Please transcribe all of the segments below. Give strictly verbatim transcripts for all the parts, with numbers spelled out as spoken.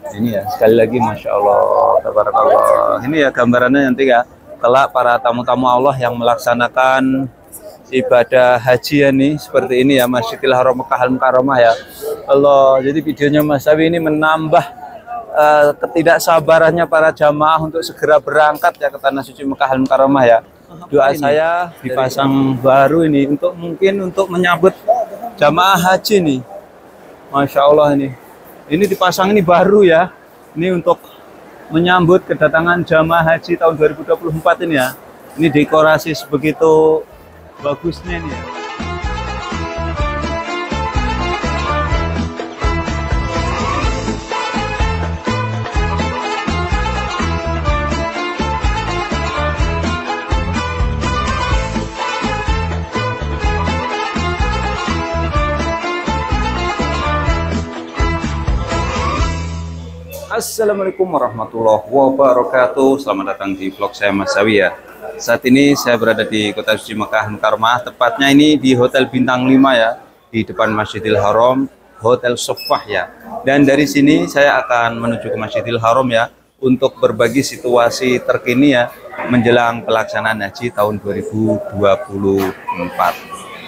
Ini ya, sekali lagi Masya Allah, tabarakallah. Ini ya gambarannya nanti ya, kelak para tamu-tamu Allah yang melaksanakan ibadah haji ya nih, seperti ini ya, Masjidil Haram Mekah Al Mukarramah ya. Allah, jadi videonya Mas Sawi ini menambah uh, ketidaksabarannya para jamaah untuk segera berangkat ya ke Tanah Suci Mekah Al Mukarramah ya. Doa saya dipasang baru ini untuk mungkin untuk menyambut jamaah haji nih. Masya Allah ini. Ini dipasang ini baru ya. Ini untuk menyambut kedatangan jamaah haji tahun dua ribu dua puluh empat ini ya. Ini dekorasi sebegitu bagusnya nih ya. Assalamualaikum warahmatullahi wabarakatuh. Selamat datang di vlog saya Mas Sawi ya. Saat ini saya berada di Kota Suci Mekah Mukarramah, tepatnya ini di Hotel Bintang lima ya, di depan Masjidil Haram, Hotel Sofah ya. Dan dari sini saya akan menuju ke Masjidil Haram ya, untuk berbagi situasi terkini ya menjelang pelaksanaan haji tahun dua ribu dua puluh empat.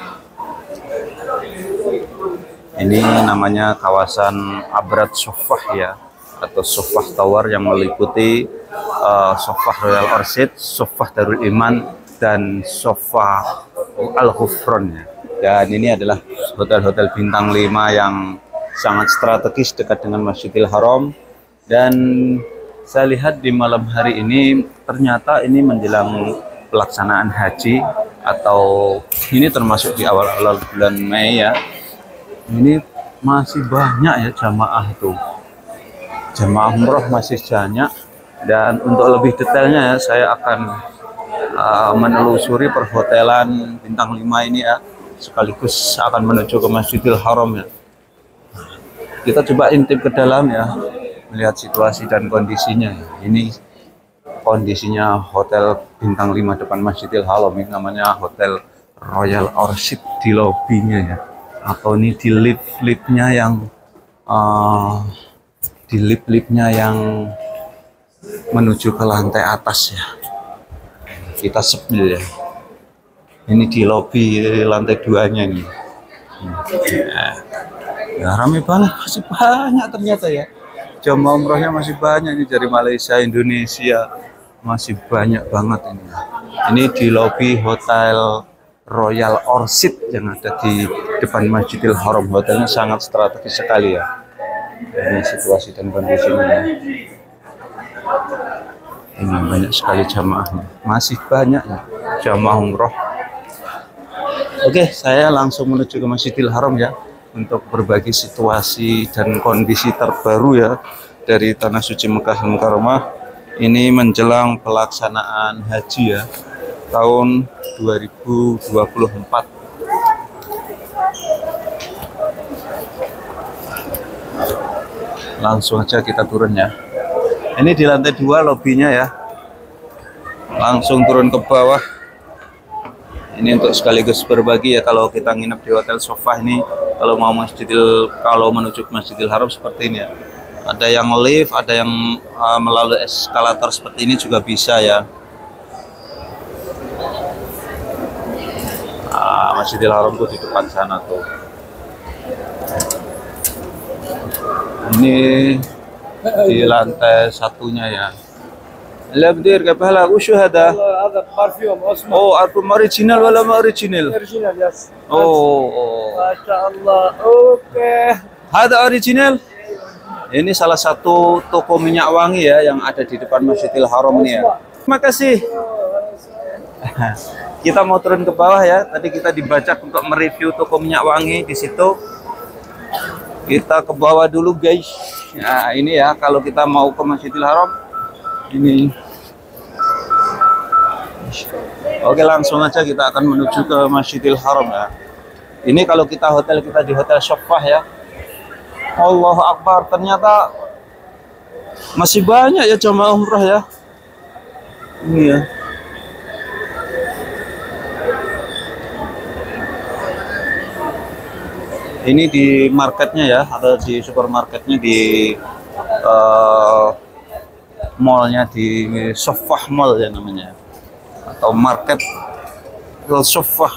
Ini namanya kawasan Abrat Sofah ya, atau Sofah Tower yang meliputi uh, Sofah Royal Orchid, Sofah Darul Iman, dan Sofah Al Ghufron ya. Dan ini adalah hotel-hotel bintang lima yang sangat strategis dekat dengan Masjidil Haram. Dan saya lihat di malam hari ini ternyata ini menjelang pelaksanaan haji, atau ini termasuk di awal-awal bulan Mei ya. Ini masih banyak ya jamaah tuh. Jemaah umroh masih banyak, dan untuk lebih detailnya ya, saya akan uh, menelusuri perhotelan bintang lima ini ya, sekaligus akan menuju ke Masjidil Haram ya. Kita coba intip ke dalam ya, melihat situasi dan kondisinya ya. Ini kondisinya hotel bintang lima depan Masjidil Haram, ini namanya Hotel Royal Orchid di lobbynya ya, atau ini di lift-liftnya yang uh, di lift-liftnya yang menuju ke lantai atas ya. Kita sepil ya. Ini di lobi lantai duanya nih. Ya, ya ramai banget, masih banyak ternyata ya. Jamaah umrohnya masih banyak ini dari Malaysia, Indonesia, masih banyak banget ini. Ini di lobi Hotel Royal Orchid yang ada di depan Masjidil Haram. Hotelnya sangat strategis sekali ya. Ini situasi dan kondisinya. Ini banyak sekali jamaahnya, masih banyak ya jamaah umroh. Oke, saya langsung menuju ke Masjidil Haram ya, untuk berbagi situasi dan kondisi terbaru ya dari Tanah Suci Mekah Mukarramah. Ini menjelang pelaksanaan haji ya tahun dua ribu dua puluh empat. Langsung aja kita turun ya. Ini di lantai dua lobinya ya. Langsung turun ke bawah. Ini untuk sekaligus berbagi ya, kalau kita nginep di Hotel Sofah ini, kalau mau Masjidil, kalau menuju ke Masjidil Haram seperti ini ya. Ada yang lift, ada yang uh, melalui eskalator seperti ini juga bisa ya. Nah, Masjidil Haram tuh di depan sana tuh. Ini di lantai satunya ya. Labdir kapalah ushu hada? هذا برفيوم اسمه Oh, album original wala ma original? اوريجينال يس Oh, oh. ما شاء الله اوكي Hada original? Ini salah satu toko minyak wangi ya yang ada di depan Masjidil Haram ini ya. Terima kasih. Kita mau turun ke bawah ya. Tadi kita dibajak untuk mereview toko minyak wangi di situ. Kita ke bawah dulu guys. Nah ini ya, kalau kita mau ke Masjidil Haram ini. Oke, langsung aja kita akan menuju ke Masjidil Haram ya. Ini kalau kita hotel, kita di Hotel Sofah ya. Allahu Akbar, ternyata masih banyak ya jamaah umrah ya. Ini ya. Ini di marketnya ya, atau di supermarketnya di uh, mallnya di Sofah Mall ya namanya, atau market Al Sofah.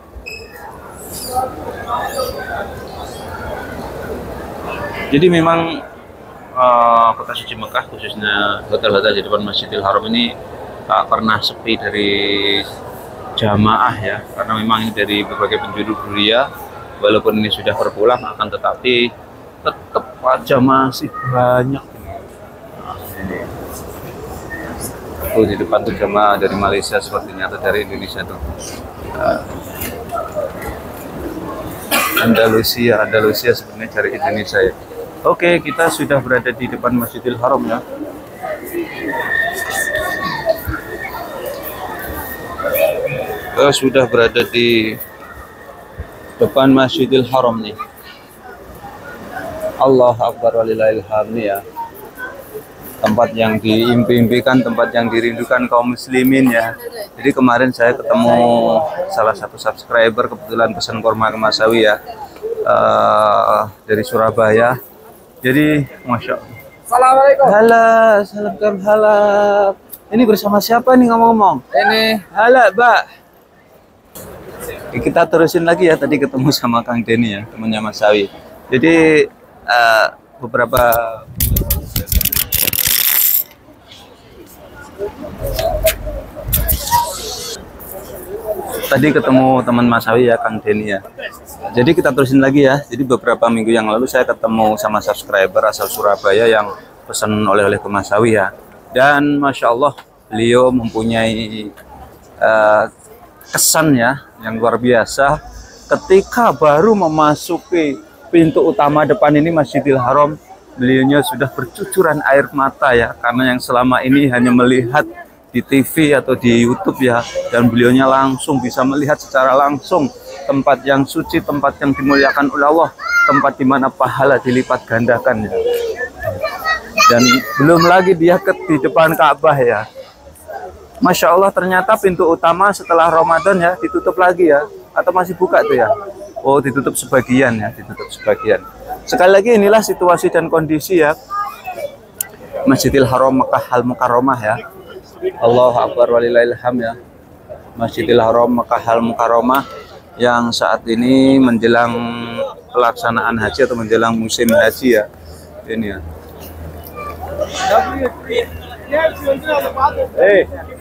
Jadi memang uh, kota suci Mekah, khususnya hotel-hotel di depan Masjidil Haram ini tak pernah sepi dari jamaah ya, karena memang ini dari berbagai penjuru dunia. Walaupun ini sudah berpulang, akan tetapi tetap aja masih banyak. Nah, ini tuh di depan tuh jamaah dari Malaysia sepertinya, atau dari Indonesia tuh. Uh, Andalusia, Andalusia sebenarnya dari Indonesia ya. Oke, kita sudah berada di depan Masjidil Haram ya. Kita sudah berada di depan Masjidil Haram nih. Allah Akbar walillahil hamd ya. Tempat yang diimpi-impikan, tempat yang dirindukan kaum muslimin ya. Jadi kemarin saya ketemu salah satu subscriber, kebetulan pesan kurma ke Mas Sawi ya, uh, dari Surabaya. Jadi masya Allah. Assalamualaikum. Halo, salam halap. Ini bersama siapa nih ngomong-ngomong? Ini Halo, Mbak. Kita terusin lagi ya, tadi ketemu sama Kang Denny ya, temannya Mas Sawi. Jadi uh, beberapa tadi ketemu teman Mas Sawi ya, Kang Denny ya. Jadi kita terusin lagi ya. Jadi beberapa minggu yang lalu saya ketemu sama subscriber asal Surabaya yang pesan oleh-oleh ke Mas Sawi ya. Dan Masya Allah beliau mempunyai uh, kesan ya yang luar biasa ketika baru memasuki pintu utama depan ini Masjidil Haram. Beliaunya sudah bercucuran air mata ya, karena yang selama ini hanya melihat di T V atau di YouTube ya, dan beliaunya langsung bisa melihat secara langsung tempat yang suci, tempat yang dimuliakan oleh Allah, tempat di mana pahala dilipat gandakan ya. Dan belum lagi dia ke di depan Ka'bah ya. Masya Allah, ternyata pintu utama setelah Ramadan ya ditutup lagi ya, atau masih buka tuh ya? Oh, ditutup sebagian ya, ditutup sebagian. Sekali lagi inilah situasi dan kondisi ya Masjidil Haram Mekah Al Mukarramah ya. Allahu Akbar walillahil hamd ya. Masjidil Haram Mekah Al Mukarramah yang saat ini menjelang pelaksanaan haji atau menjelang musim haji ya. Ini ya. Eh.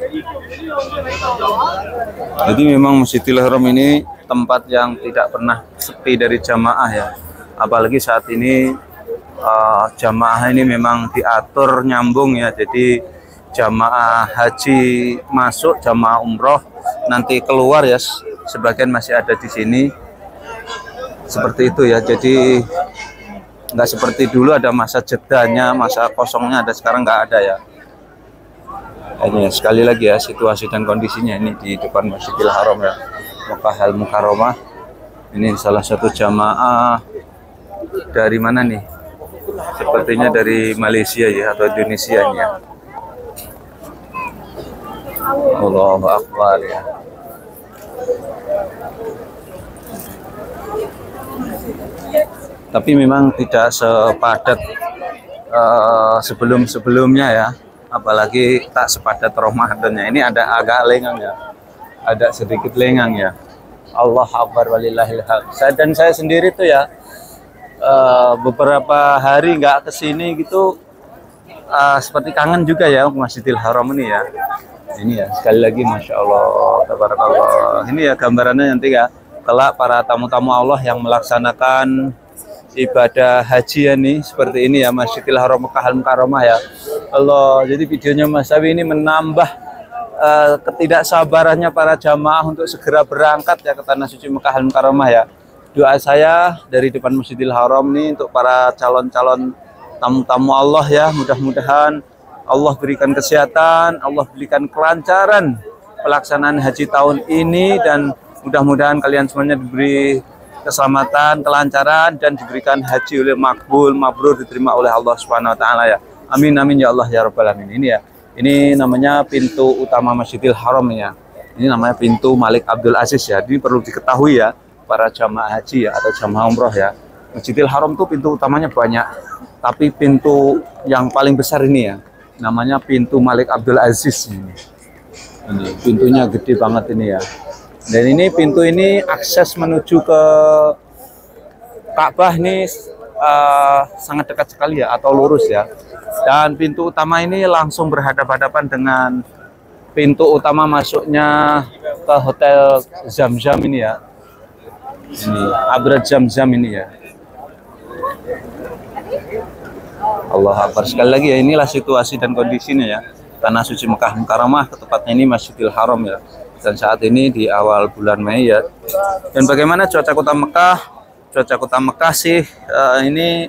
Jadi memang Masjidil Haram ini tempat yang tidak pernah sepi dari jamaah ya. Apalagi saat ini uh, jamaah ini memang diatur nyambung ya. Jadi jamaah haji masuk, jamaah umroh nanti keluar ya. Sebagian masih ada di sini. Seperti itu ya. Jadi nggak seperti dulu ada masa jedanya, masa kosongnya, ada sekarang nggak ada ya. Ini sekali lagi ya situasi dan kondisinya ini di depan Masjidil Haram ya, Mekah Al Mukarramah. Ini salah satu jamaah dari mana nih? Sepertinya dari Malaysia ya, atau Indonesia ya. Allahu Akbar ya. Tapi memang tidak sepadat uh, sebelum-sebelumnya ya. Apalagi tak sepadat Ramadannya. Ini ada agak lengang ya, ada sedikit lengang ya. Allah Akbar walillahil hamd. Saya dan saya sendiri tuh ya uh, beberapa hari nggak kesini gitu, uh, seperti kangen juga ya Masjidil Haram ini ya. Ini ya sekali lagi Masya Allah, tabarakallah. Ini ya gambarannya nanti ya, kelak para tamu-tamu Allah yang melaksanakan ibadah haji ya nih, seperti ini ya Masjidil Haram Mekah Al Mukarramah ya. Allah, jadi videonya Mas Sawi ini menambah uh, ketidaksabarannya para jamaah untuk segera berangkat ya ke tanah suci Mekah Al Mukarramah ya. Doa saya dari depan Masjidil Haram nih untuk para calon-calon tamu-tamu Allah ya, mudah-mudahan Allah berikan kesehatan, Allah berikan kelancaran pelaksanaan haji tahun ini, dan mudah-mudahan kalian semuanya diberi keselamatan, kelancaran, dan diberikan haji oleh makbul, mabrur, diterima oleh Allah Subhanahu wa taala ya. Amin amin ya Allah ya rabbal alamin. Ini ya. Ini namanya pintu utama Masjidil Haram ya. Ini namanya pintu Malik Abdul Aziz ya. Ini perlu diketahui ya para jamaah haji ya, atau jamaah umroh ya. Masjidil Haram tuh pintu utamanya banyak. tapi pintu yang paling besar ini ya, namanya pintu Malik Abdul Aziz ini. Ini pintunya gede banget ini ya. Dan ini pintu ini akses menuju ke Ka'bah ini uh, sangat dekat sekali ya, atau lurus ya. Dan pintu utama ini langsung berhadapan-hadapan dengan pintu utama masuknya ke Hotel Zamzam ini ya. Ini Abrat Zamzam ini ya. Allah Akbar. Sekali lagi ya, inilah situasi dan kondisinya ya. Tanah suci Mekah Mukarramah, tepatnya ini Masjidil Haram ya. Dan saat ini di awal bulan Mei ya. Dan bagaimana cuaca kota Mekah? Cuaca kota Mekah sih uh, ini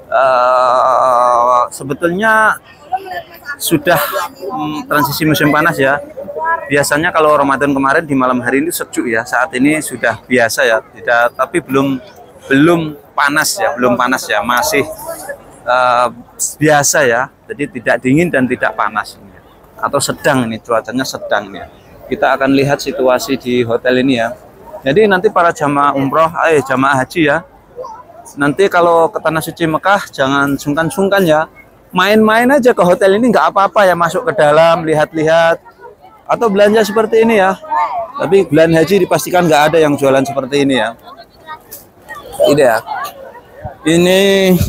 uh, sebetulnya sudah um, transisi musim panas ya. Biasanya kalau Ramadan kemarin di malam hari ini sejuk ya. Saat ini sudah biasa ya. Tidak, tapi belum belum panas ya, belum panas ya, masih uh, biasa ya. Jadi tidak dingin dan tidak panas ini ya. Atau sedang ini, cuacanya sedang ya. Kita akan lihat situasi di hotel ini ya. Jadi nanti para jamaah umroh, eh jamaah haji ya, nanti kalau ke Tanah Suci Mekah jangan sungkan-sungkan ya. Main-main aja ke hotel ini, nggak apa-apa ya, masuk ke dalam, lihat-lihat, atau belanja seperti ini ya. Tapi bulan haji dipastikan nggak ada yang jualan seperti ini ya. Ini ya. Ini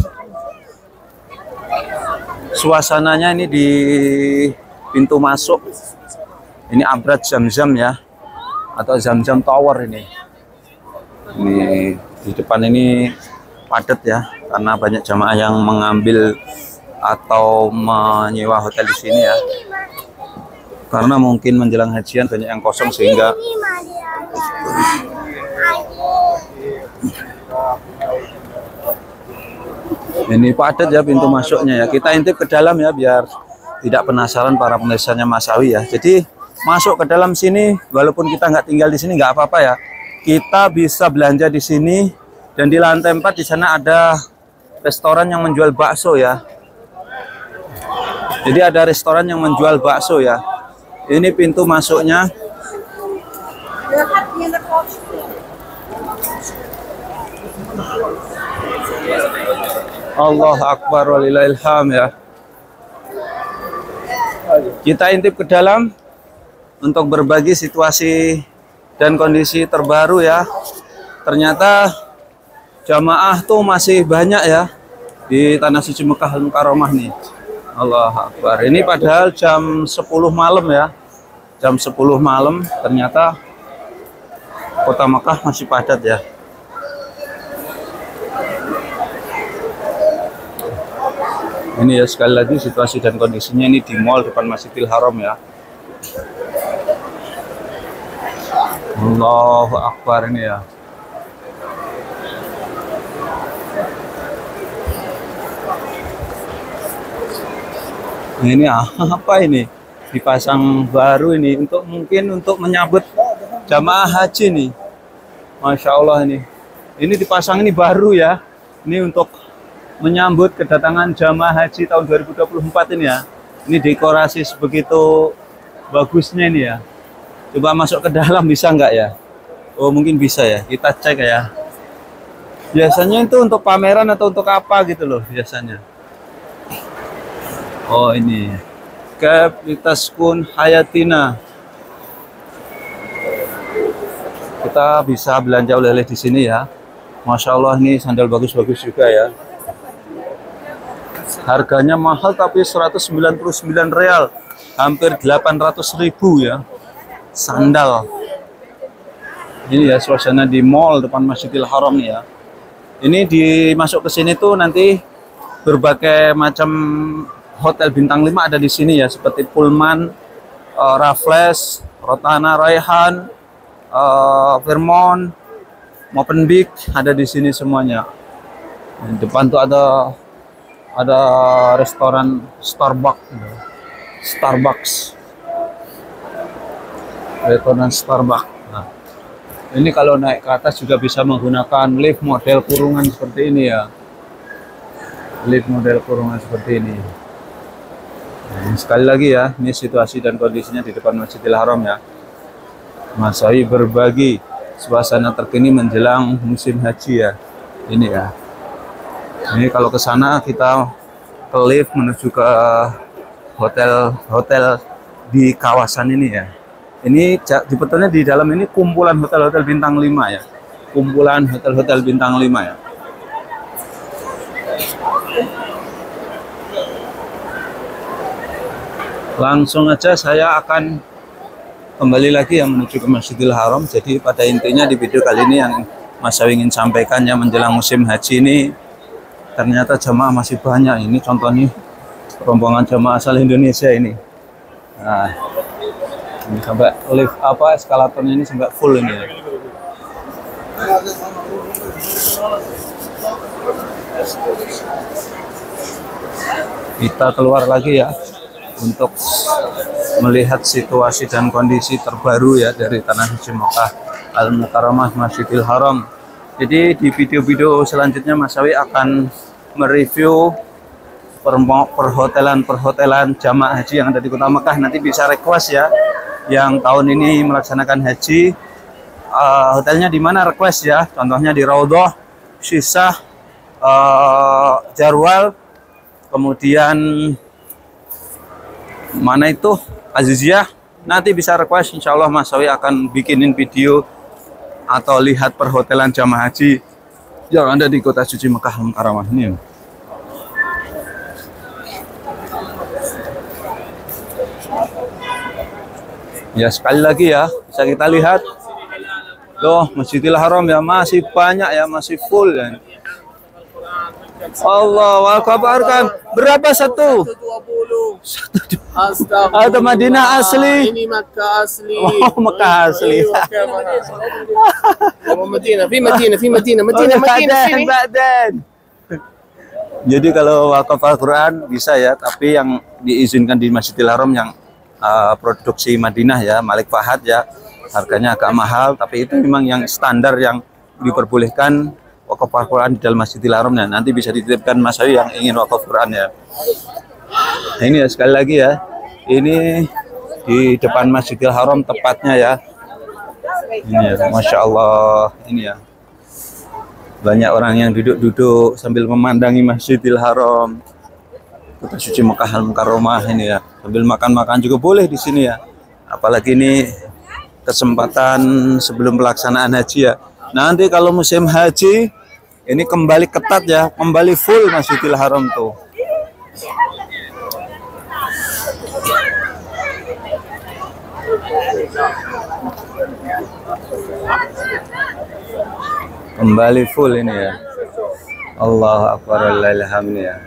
suasananya ini di pintu masuk. Ini Abrat Zamzam ya, atau Zamzam Tower ini. Ini di depan ini padat ya, karena banyak jamaah yang mengambil atau menyewa hotel di sini ya. Karena mungkin menjelang hajian banyak yang kosong sehingga ini padat ya pintu masuknya ya. Kita intip ke dalam ya biar tidak penasaran para pemirsa-nya Mas Awi ya. Jadi masuk ke dalam sini, walaupun kita nggak tinggal di sini nggak apa-apa ya. Kita bisa belanja di sini, dan di lantai empat di sana ada restoran yang menjual bakso ya. Jadi ada restoran yang menjual bakso ya. Ini pintu masuknya. Allah Akbar walillahil hamd ya. Kita intip ke dalam untuk berbagi situasi dan kondisi terbaru ya. Ternyata jamaah tuh masih banyak ya di Tanah Suci Mekah Mukarramah nih. Allah Akbar. Ini padahal jam sepuluh malam ya. Jam sepuluh malam ternyata kota Mekah masih padat ya. Ini ya sekali lagi situasi dan kondisinya ini di mall depan Masjidil Haram ya. Allahu Akbar ini ya. Ini apa ini? Dipasang baru ini untuk mungkin untuk menyambut jamaah haji nih. Masya Allah ini. Ini dipasang ini baru ya. Ini untuk menyambut kedatangan jamaah haji tahun dua ribu dua puluh empat ini ya. Ini dekorasi sebegitu bagusnya ini ya. Coba masuk ke dalam bisa nggak ya? Oh mungkin bisa ya, kita cek ya. Biasanya itu untuk pameran atau untuk apa gitu loh biasanya. Oh ini Kapitaskun Hayatina. Kita bisa belanja oleh-oleh di sini ya. Masya Allah ini sandal bagus-bagus juga ya. Harganya mahal tapi seratus sembilan puluh sembilan real, hampir delapan ratus ribu ya. Sandal. Ini ya suasana di mall depan Masjidil Haram nih ya. Ini dimasuk ke sini tuh nanti berbagai macam hotel bintang lima ada di sini ya, seperti Pullman, uh, Raffles, Rotana Raihan, uh, Fairmont, Movenpick ada di sini semuanya. Di depan tuh ada ada restoran Starbucks, Starbucks, restoran Starbucks. Nah, ini kalau naik ke atas juga bisa menggunakan lift model kurungan seperti ini ya, lift model kurungan seperti ini. Nah, sekali lagi ya, ini situasi dan kondisinya di depan Masjidil Haram ya. Mas Awi berbagi suasana terkini menjelang musim haji ya. Ini ya. Ini kalau ke sana kita ke lift menuju ke hotel-hotel di kawasan ini ya. Ini sebetulnya di dalam ini kumpulan hotel-hotel bintang lima ya. Kumpulan hotel-hotel bintang lima ya. Langsung aja saya akan kembali lagi yang menuju ke Masjidil Haram. Jadi pada intinya di video kali ini yang Mas Sawi ingin sampaikan ya, menjelang musim haji ini ternyata jamaah masih banyak. Ini contohnya rombongan jamaah asal Indonesia ini. Nah, ini sampai lift apa eskalatornya ini sampai full ini ya. Kita keluar lagi ya untuk melihat situasi dan kondisi terbaru ya dari Tanah Suci Mekah Al-Mukarramah Masjidil Haram. Jadi di video-video selanjutnya Mas Sawi akan mereview perhotelan-perhotelan jamaah haji yang ada di Kota Mekah. Nanti bisa request ya, yang tahun ini melaksanakan haji uh, hotelnya di mana request ya. Contohnya di Raudhah, Shisah, uh, Jarwal, kemudian mana itu Aziziyah. Nanti bisa request, insya Allah Mas Sawi akan bikinin video atau lihat perhotelan jamaah haji yang ada di Kota Suci Mekah Al-Mukarramah ini. Ya sekali lagi ya bisa kita lihat loh, Masjidil Haram ya masih banyak ya, masih full ya. Allah Akbar. Kan berapa satu? Astagfirullah. Ada Madinah asli. Ini Makkah asli. Oh, Makkah asli. Madinah, di Madinah, di Madinah, Madinah, Madinah sini. Jadi kalau wakaf Al-Quran bisa ya, tapi yang diizinkan di Masjidil Haram yang uh, produksi Madinah ya, Malik Fahad ya, harganya agak mahal, tapi itu memang yang standar yang diperbolehkan wakaf Al-Quran di dalam Masjidil Haram ya. Nanti bisa dititipkan Mas Sawi yang ingin wakaf Quran ya. Nah, ini ya sekali lagi ya, ini di depan Masjidil Haram tepatnya ya. Ini ya, Masya Allah, ini ya. Banyak orang yang duduk-duduk sambil memandangi Masjidil Haram, Kota Suci Mekah Al-Mukarramah ini ya. Sambil makan-makan juga boleh di sini ya. Apalagi ini kesempatan sebelum pelaksanaan haji ya. Nanti kalau musim haji ini kembali ketat ya, kembali full Masjidil Haram tuh. Kembali full ini ya. Allah Akbar, alhamdulillah ya.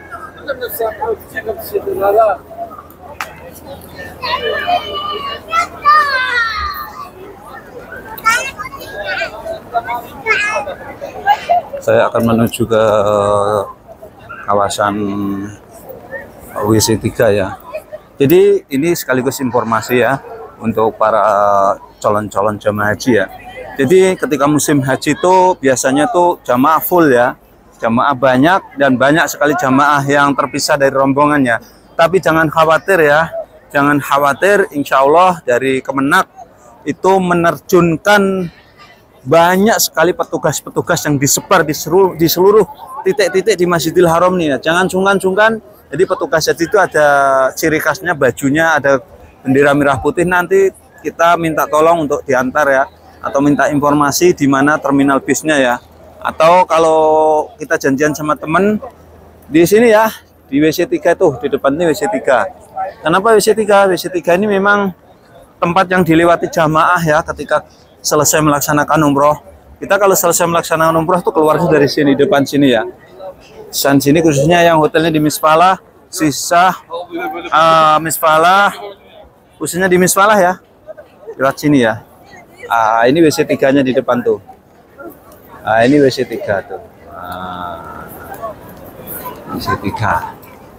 Saya akan menuju ke kawasan W C tiga ya. Jadi ini sekaligus informasi ya untuk para calon-calon jamaah haji ya. Jadi ketika musim haji itu biasanya tuh jamaah full ya, jamaah banyak dan banyak sekali jamaah yang terpisah dari rombongannya. Tapi jangan khawatir ya, jangan khawatir, insya Allah dari Kemenak itu menerjunkan banyak sekali petugas-petugas yang disebar di seluruh di seluruh titik-titik di Masjidil Haram nih ya. Jangan sungkan-sungkan. Jadi petugas haji itu ada ciri khasnya, bajunya ada bendera merah putih. Nanti kita minta tolong untuk diantar ya, atau minta informasi di mana terminal bisnya ya. Atau kalau kita janjian sama temen di sini ya, di W C tiga tuh, di depan ini W C tiga. Kenapa W C tiga? W C tiga ini memang tempat yang dilewati jamaah ya ketika selesai melaksanakan umroh. Kita kalau selesai melaksanakan umroh tuh keluarnya dari sini, depan sini ya. Dan sini khususnya yang hotelnya di Misfalah, Shisah, uh, Misfalah, khususnya di Misfalah ya. Lewat sini ya. Ah, ini W C tiga-nya di depan tuh. Ah, ini W C tiga tuh. Ah, W C tiga.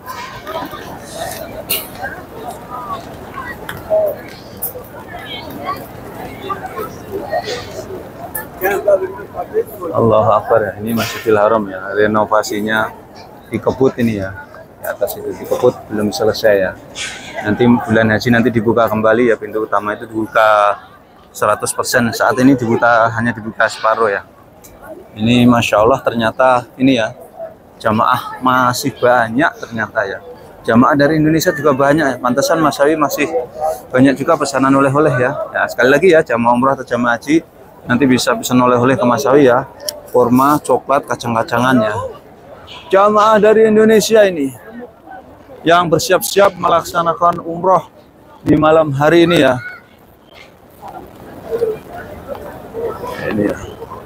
Allahu Akbar. Ini Masjidil Haram ya. Renovasinya dikebut ini ya. Di atas itu dikebut, belum selesai ya. Nanti bulan haji nanti dibuka kembali ya, pintu utama itu dibuka seratus persen. Saat ini dibuka hanya dibuka separuh ya. Ini Masya Allah ternyata ini ya, jamaah masih banyak ternyata ya. Jamaah dari Indonesia juga banyak ya. Pantesan Mas Sawi masih banyak juga pesanan oleh-oleh ya. Ya sekali lagi ya, jamaah umrah atau jamaah haji nanti bisa pesan oleh-oleh ke Mas Sawi ya. Kurma, coklat, kacang-kacangan ya. Jamaah dari Indonesia ini yang bersiap-siap melaksanakan umroh di malam hari ini ya. Ini ya.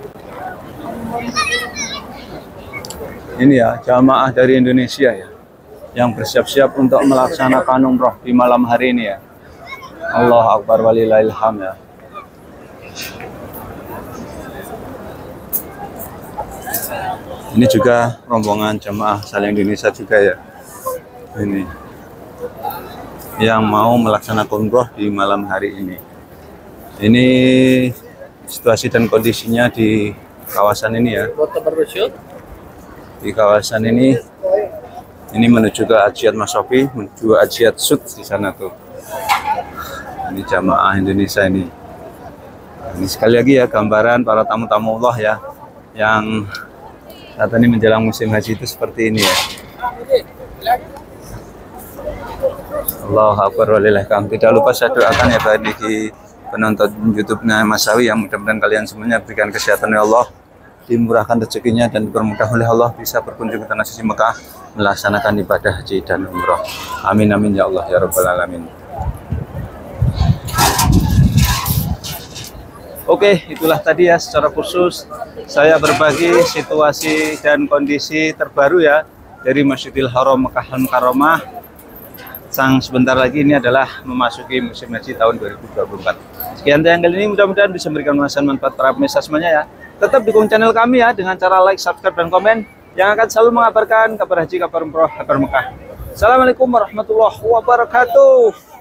Ini ya, jamaah dari Indonesia ya, yang bersiap-siap untuk melaksanakan umroh di malam hari ini ya. Allah Akbar walillahil hamd ya. Ini juga rombongan jamaah asal Indonesia juga ya. Ini yang mau melaksanakan umroh di malam hari ini. Ini situasi dan kondisinya di kawasan ini ya. Di kawasan ini, ini menuju ke Hajiat Mas Sofi, menuju Hajiat Sud di sana tuh. Ini jamaah Indonesia ini. Ini sekali lagi ya gambaran para tamu-tamu Allah ya, yang saat ini menjelang musim haji itu seperti ini ya. Allah Akbar walillahil hamd. Tidak lupa saya doakan ya bagi penonton YouTube-nya Mas Sawi yang mudah-mudahan kalian semuanya berikan kesehatan ya Allah, dimurahkan rezekinya dan dipermudah oleh Allah bisa berkunjung ke tanah suci Mekah melaksanakan ibadah haji dan umroh. Amin amin ya Allah ya rabbal alamin. Oke, itulah tadi ya secara khusus saya berbagi situasi dan kondisi terbaru ya dari Masjidil Haram Mekah Al Mukarramah. Sang sebentar lagi ini adalah memasuki musim haji tahun dua ribu dua puluh empat. Sekian tayang kali ini, mudah-mudahan bisa memberikan manfaat para pemirsa semuanya ya. Tetap dukung channel kami ya dengan cara like, subscribe, dan komen yang akan selalu mengabarkan kabar haji, kabar umroh, kabar Mekah. Assalamualaikum warahmatullahi wabarakatuh.